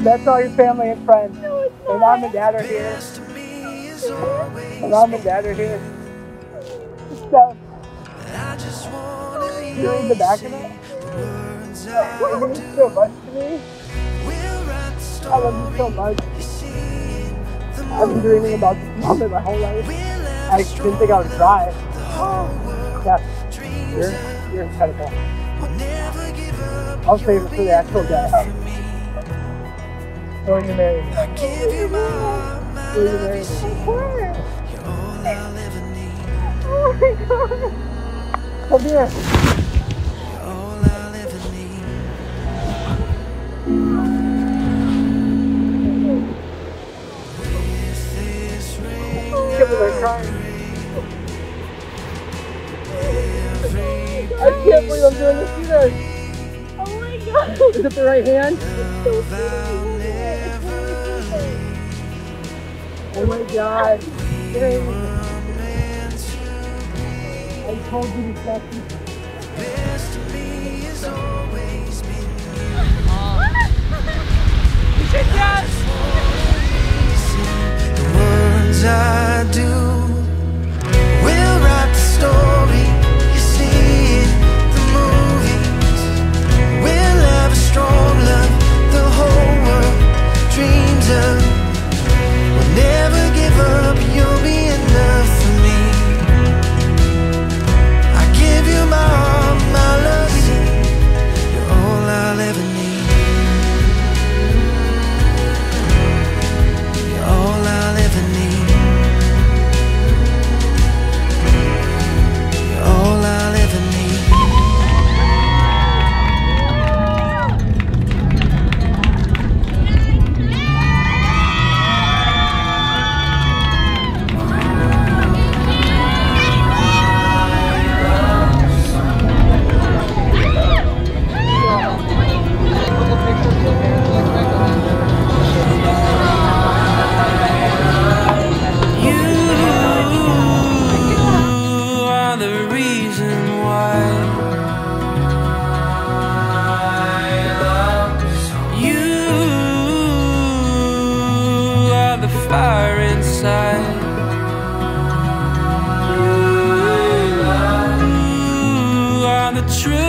That's all your family and friends. My mom and dad are here. My mom and dad are here. So, you read the back of it? It means so much to me. I love you so much. I've been dreaming about this moment my whole life. I didn't think I would cry. Yeah, you're incredible. I'll save it for the actual day. Will you marry me? Will you marry me? Oh my god. Come here. Give me that crying. I can't believe I'm doing this either. Oh my god. Is it the right hand? Oh my god. Dang. I told you to stop. The words I do will write the story. You see it, the movies. We'll have a strong love the whole world dreams of. We'll never give up, you'll be enough for me. I give you my heart, my love, you're all I'll ever need. All I'll ever need. All I'll ever need. Fire inside. You are the truth.